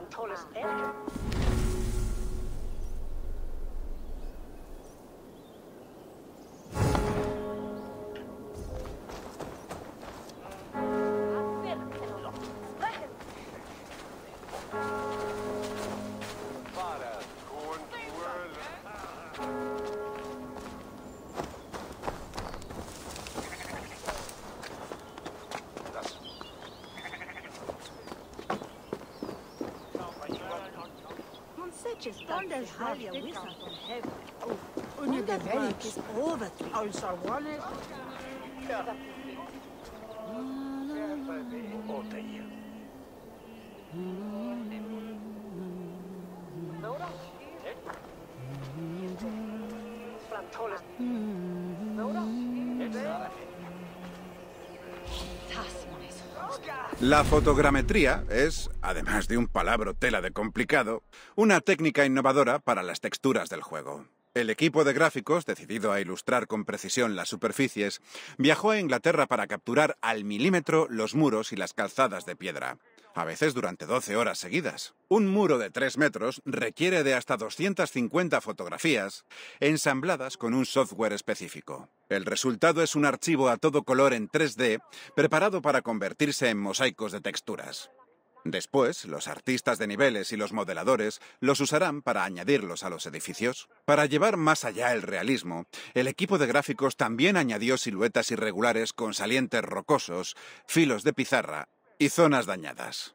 La fotogrametría es, además de un palabro tela de complicado, una técnica innovadora para las texturas del juego. El equipo de gráficos, decidido a ilustrar con precisión las superficies, viajó a Inglaterra para capturar al milímetro los muros y las calzadas de piedra, a veces durante 12 horas seguidas. Un muro de 3 metros requiere de hasta 250 fotografías ensambladas con un software específico. El resultado es un archivo a todo color en 3D preparado para convertirse en mosaicos de texturas. Después, los artistas de niveles y los modeladores los usarán para añadirlos a los edificios. Para llevar más allá el realismo, el equipo de gráficos también añadió siluetas irregulares con salientes rocosos, filos de pizarra y zonas dañadas.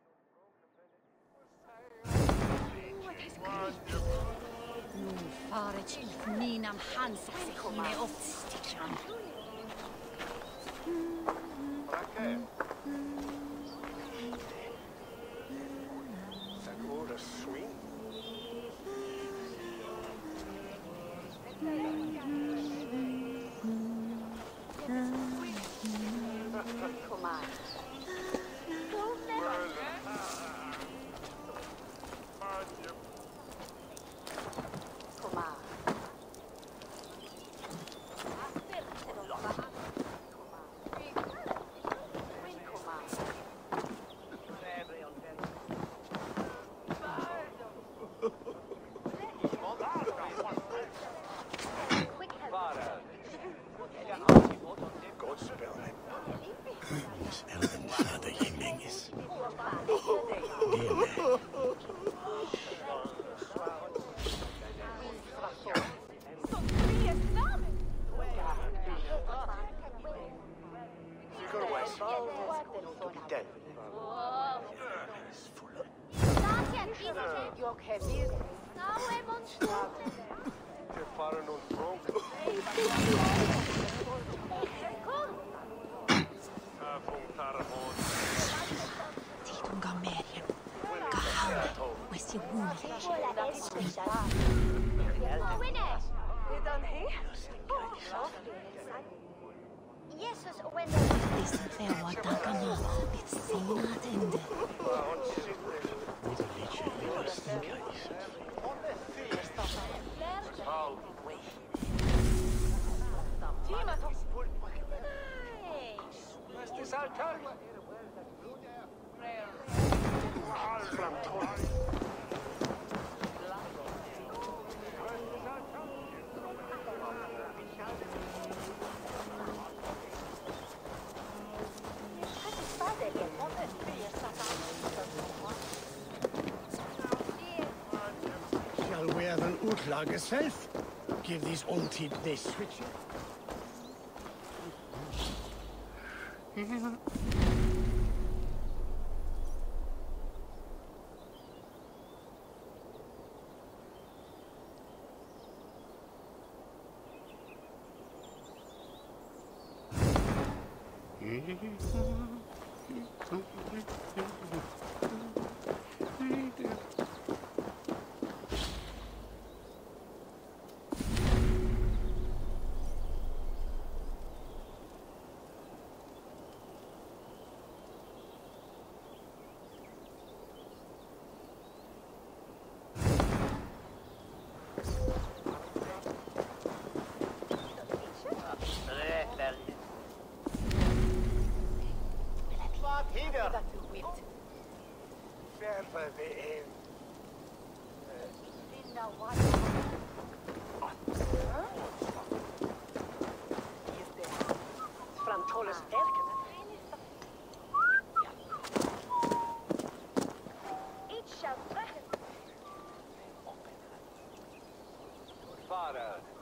Shall we have an utlag self? Give these untit this switch. Fara.